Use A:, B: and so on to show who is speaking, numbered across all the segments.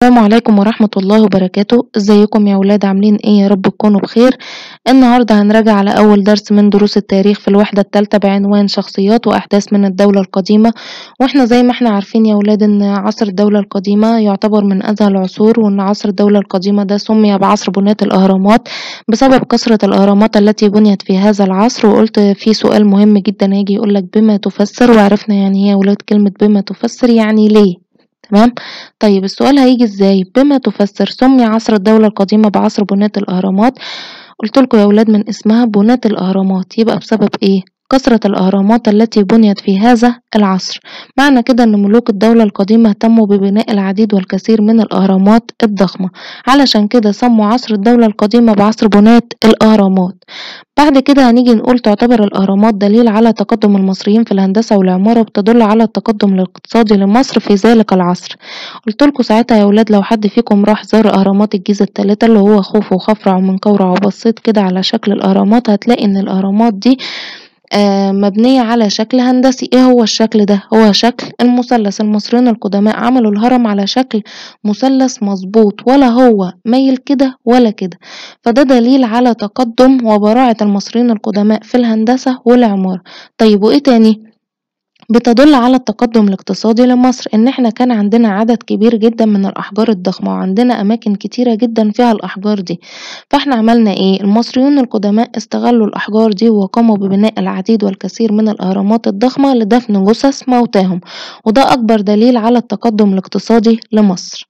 A: السلام عليكم ورحمة الله وبركاته. ازيكم يا ولاد؟ عاملين ايه؟ يا رب تكونوا بخير. النهاردة هنراجع على اول درس من دروس التاريخ في الوحدة الثالثة بعنوان شخصيات واحداث من الدولة القديمة. واحنا زي ما احنا عارفين يا ولاد ان عصر الدولة القديمة يعتبر من ازهى العصور، وان عصر الدولة القديمة ده سمي بعصر بناة الاهرامات بسبب كثرة الاهرامات التي بنيت في هذا العصر. وقلت في سؤال مهم جدا هيجي يقولك بما تفسر، وعرفنا يعني ايه يا ولاد كلمة بما تفسر، يعني ليه. تمام. طيب السؤال هيجي ازاي؟ بما تفسر سمي عصر الدولة القديمة بعصر بناة الأهرامات. قلت لكم يا ولاد من اسمها بناة الأهرامات، يبقى بسبب ايه؟ كثرة الأهرامات التي بنيت في هذا العصر. معنى كده ان ملوك الدولة القديمة اهتموا ببناء العديد والكثير من الأهرامات الضخمة، علشان كده سموا عصر الدولة القديمة بعصر بناة الأهرامات. بعد كده هنيجي نقول تعتبر الأهرامات دليل على تقدم المصريين في الهندسة والعمارة، وبتدل على التقدم الاقتصادي لمصر في ذلك العصر. قلتلكوا ساعتها يا ولاد لو حد فيكم راح زار أهرامات الجيزة التلاتة اللي هو خوفو وخفرع ومنقورع وبصيت كده على شكل الأهرامات، هتلاقي ان الأهرامات دي مبنية على شكل هندسي. ايه هو الشكل ده؟ هو شكل المثلث. المصريين القدماء عملوا الهرم على شكل مثلث مظبوط، ولا هو مايل كده ولا كده. فده دليل على تقدم وبراعة المصريين القدماء في الهندسة والعمارة. طيب وايه تاني؟ بتدل على التقدم الاقتصادي لمصر، ان احنا كان عندنا عدد كبير جدا من الاحجار الضخمة، وعندنا اماكن كتيرة جدا فيها الاحجار دي. فاحنا عملنا ايه؟ المصريون القدماء استغلوا الاحجار دي وقاموا ببناء العديد والكثير من الاهرامات الضخمة لدفن جثث موتاهم، وده اكبر دليل على التقدم الاقتصادي لمصر.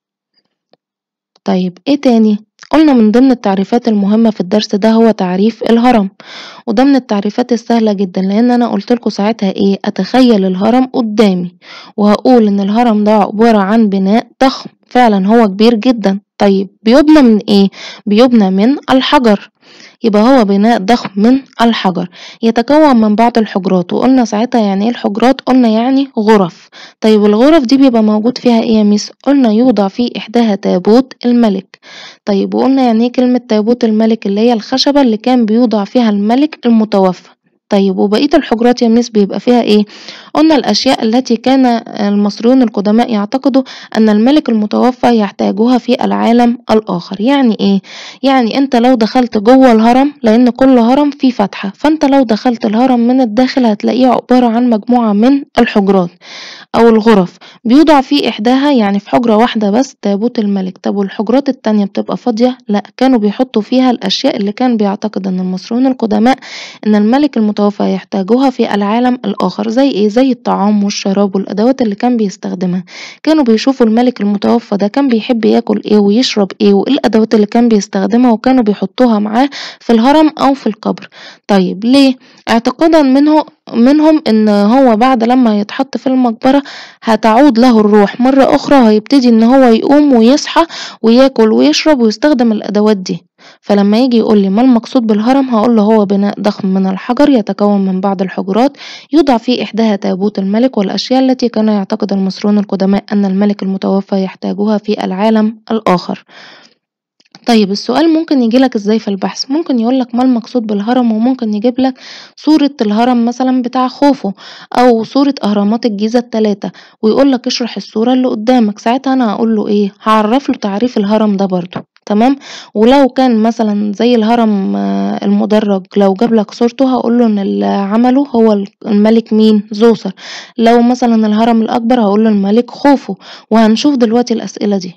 A: طيب ايه تاني؟ قلنا من ضمن التعريفات المهمة في الدرس ده هو تعريف الهرم، وده من التعريفات السهلة جدا، لان انا قلتلكوا ساعتها ايه؟ اتخيل الهرم قدامي وهقول ان الهرم ده عبارة عن بناء ضخم، فعلا هو كبير جدا. طيب بيبنى من ايه؟ بيبنى من الحجر، يبقى هو بناء ضخم من الحجر يتكون من بعض الحجرات. وقلنا ساعتها يعني ايه الحجرات؟ قلنا يعني غرف. طيب الغرف دي بيبقى موجود فيها ايه يا ميس؟ قلنا يوضع في احداها تابوت الملك. طيب وقلنا يعني ايه كلمة تابوت الملك؟ اللي هي الخشبة اللي كان بيوضع فيها الملك المتوفى. طيب وبقية الحجرات يا ميس بيبقى فيها ايه؟ قلنا الاشياء التي كان المصريون القدماء يعتقدوا ان الملك المتوفى يحتاجها في العالم الاخر. يعني ايه؟ يعني انت لو دخلت جوه الهرم، لان كل هرم فيه فتحة، فانت لو دخلت الهرم من الداخل هتلاقيه عبارة عن مجموعة من الحجرات او الغرف، بيوضع في احداها يعني في حجرة واحدة بس تابوت الملك. طب والحجرات التانية بتبقى فاضية؟ لا، كانوا بيحطوا فيها الاشياء اللي كان بيعتقد ان المصريون القدماء ان الملك المتوفى يحتاجوها في العالم الاخر. زي ايه؟ زي الطعام والشراب والادوات اللي كان بيستخدمها. كانوا بيشوفوا الملك المتوفى ده كان بيحب ياكل ايه ويشرب ايه، وايه الادوات اللي كان بيستخدمها، وكانوا بيحطوها معاه في الهرم او في القبر. طيب ليه؟ اعتقادا منهم ان هو بعد لما يتحط في المقبرة هتعود له الروح مرة اخرى، وهيبتدي ان هو يقوم ويصحى وياكل ويشرب ويستخدم الادوات دي. فلما يجي يقول لي ما المقصود بالهرم، هقول له هو بناء ضخم من الحجر يتكون من بعض الحجرات يوضع في احداها تابوت الملك والاشياء التي كان يعتقد المصريون القدماء ان الملك المتوفى يحتاجها في العالم الاخر. طيب السؤال ممكن يجيلك ازاي في البحث؟ ممكن يقولك ما المقصود بالهرم، وممكن يجيب لك صورة الهرم مثلا بتاع خوفو او صورة اهرامات الجيزة التلاتة، ويقولك اشرح الصورة اللي قدامك. ساعتها انا هقول له ايه؟ هعرف له تعريف الهرم ده برضو. تمام. ولو كان مثلا زي الهرم المدرج، لو جاب لك صورته هقول له ان اللي عمله هو الملك مين؟ زوسر. لو مثلا الهرم الاكبر هقول له الملك خوفو. وهنشوف دلوقتي الاسئلة دي.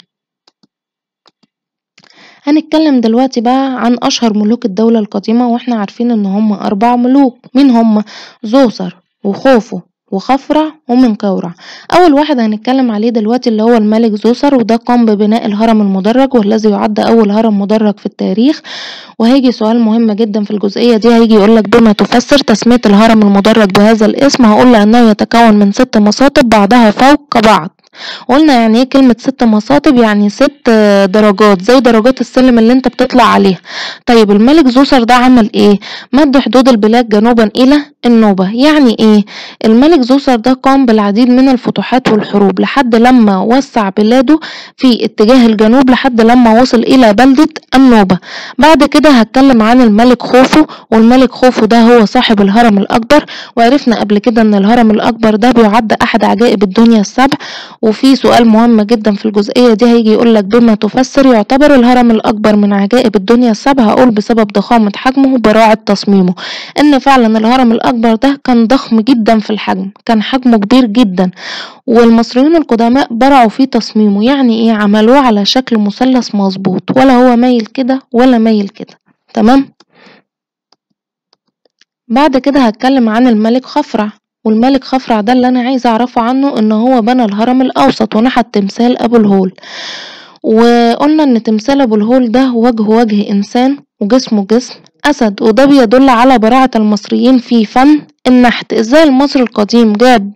A: هنتكلم دلوقتي بقى عن اشهر ملوك الدولة القديمة، واحنا عارفين ان هم 4 ملوك. مين هم؟ زوسر وخوفو وخفرع ومنقورع. اول واحد هنتكلم عليه دلوقتي اللي هو الملك زوسر، وده قام ببناء الهرم المدرج، والذي يعد اول هرم مدرج في التاريخ. وهيجي سؤال مهم جدا في الجزئية دي، هيجي يقولك بما تفسر تسمية الهرم المدرج بهذا الاسم. هقول لأنه يتكون من 6 مساطب بعضها فوق بعض. قلنا يعني ايه كلمة 6 مساطب؟ يعني 6 درجات، زي درجات السلم اللي انت بتطلع عليها. طيب الملك زوسر ده عمل ايه؟ مد حدود البلاد جنوبا الى النوبة. يعني ايه؟ الملك زوسر ده قام بالعديد من الفتوحات والحروب لحد لما وسع بلاده في اتجاه الجنوب لحد لما وصل الى بلدة النوبة. بعد كده هتكلم عن الملك خوفو، والملك خوفو ده هو صاحب الهرم الاكبر. وعرفنا قبل كده ان الهرم الاكبر ده بيعد احد عجائب الدنيا السبع. وفي سؤال مهم جدا في الجزئية دي هيجي يقولك بما تفسر يعتبر الهرم الأكبر من عجائب الدنيا السبع. هقول بسبب ضخامة حجمه وبراعة تصميمه، إن فعلا الهرم الأكبر ده كان ضخم جدا في الحجم، كان حجمه كبير جدا، والمصريين القدماء برعوا في تصميمه. يعني ايه؟ عملوه على شكل مثلث مظبوط، ولا هو مايل كده ولا مايل كده. تمام. بعد كده هتكلم عن الملك خفرع. والملك خفرع ده اللي انا عايزه اعرفه عنه ان هو بنى الهرم الاوسط ونحت تمثال ابو الهول. وقلنا ان تمثال ابو الهول ده وجه انسان وجسمه جسم اسد، وده بيدل على براعة المصريين في فن النحت. ازاي المصري القديم جاب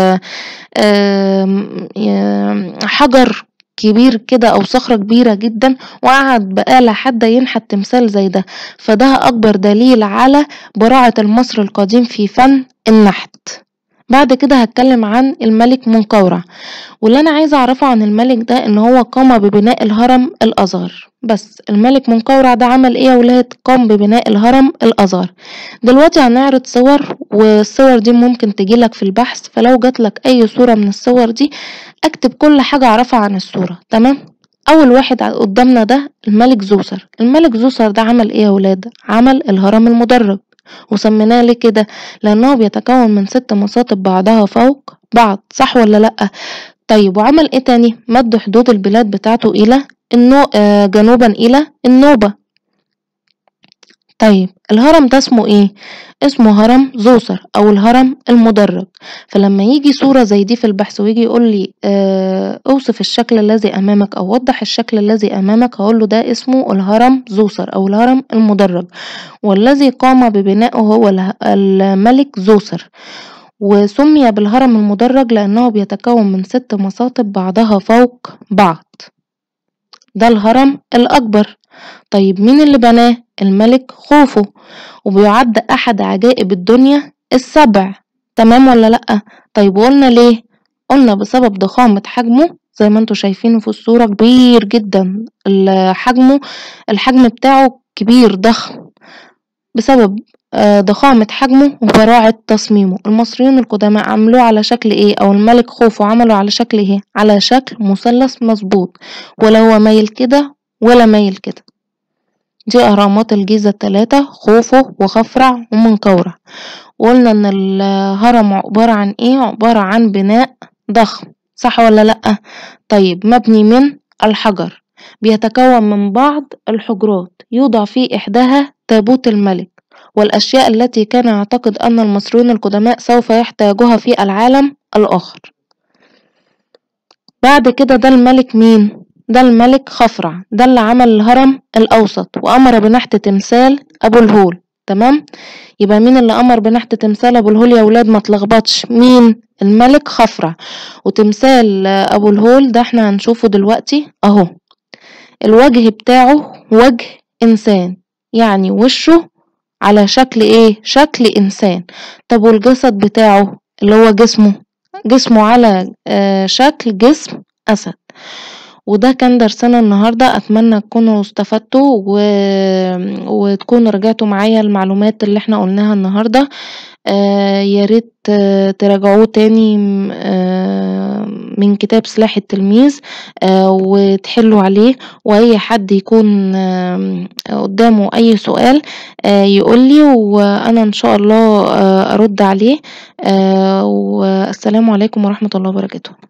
A: حجر كبير كده او صخرة كبيرة جدا وقعد بآلة حادة ينحت تمثال زي ده، فده اكبر دليل على براعة المصري القديم في فن النحت. بعد كده هتكلم عن الملك منقورع. واللي انا عايزة اعرفه عن الملك ده ان هو قام ببناء الهرم الاصغر. بس الملك منقورع ده عمل ايه يا ولاد؟ قام ببناء الهرم الاصغر. دلوقتي هنعرض صور، والصور دي ممكن تجيلك في البحث، فلو جاتلك اي صورة من الصور دي اكتب كل حاجة اعرفها عن الصورة. تمام. اول واحد قدامنا ده الملك زوسر. الملك زوسر ده عمل ايه يا ولاد؟ عمل الهرم المدرج. وسميناه ليه كده؟ لانه بيتكون من 6 مصاطب بعضها فوق بعض، صح ولا لأ؟ طيب وعمل ايه تاني؟ مد حدود البلاد بتاعته الى جنوبا الى النوبة. طيب الهرم ده اسمه ايه؟ اسمه هرم زوسر او الهرم المدرج. فلما يجي صورة زي دي في البحث ويجي يقول لي اوصف الشكل الذي امامك او وضح الشكل الذي امامك، هقول له ده اسمه الهرم زوسر او الهرم المدرج، والذي قام ببنائه هو الملك زوسر. وسمي بالهرم المدرج لأنه بيتكون من 6 مصاطب بعضها فوق بعض. ده الهرم الأكبر. طيب مين اللي بناه؟ الملك خوفو، وبيعد أحد عجائب الدنيا السبع. تمام ولا لأ؟ طيب وقلنا ليه؟ قلنا بسبب ضخامة حجمه، زي ما انتوا شايفينه في الصورة كبير جدا، الحجم بتاعه كبير ضخم بسبب ضخامة حجمه وبراعة تصميمه. المصريين القدماء عملوه على شكل ايه؟ او الملك خوفو عمله على شكل ايه؟ على شكل مثلث مظبوط، ولا هو مايل كده ولا مايل كده. دي اهرامات الجيزة ال3: خوفو وخفرع ومنقورع. وقلنا ان الهرم عبارة عن ايه؟ عبارة عن بناء ضخم، صح ولا لأ؟ طيب مبني من الحجر، بيتكون من بعض الحجرات يوضع في إحداها تابوت الملك والأشياء التي كان يعتقد أن المصريون القدماء سوف يحتاجوها في العالم الآخر. بعد كده ده الملك مين؟ ده الملك خفرع، ده اللي عمل الهرم الأوسط وأمر بنحت تمثال أبو الهول. تمام. يبقى مين اللي أمر بنحت تمثال أبو الهول يا ولاد؟ ما تلخبطش. مين؟ الملك خفرع. وتمثال أبو الهول ده احنا هنشوفه دلوقتي اهو. الوجه بتاعه وجه إنسان، يعني وشه على شكل ايه؟ شكل إنسان. طب والجسد بتاعه اللي هو جسمه على شكل جسم أسد. وده كان درسنا النهاردة. أتمنى تكونوا استفدتوا وتكونوا رجعتوا معايا المعلومات اللي احنا قلناها النهاردة. ياريت تراجعوه تاني من كتاب سلاح التلميذ وتحلوا عليه. واي حد يكون قدامه اي سؤال يقولي وانا ان شاء الله ارد عليه. والسلام عليكم ورحمة الله وبركاته.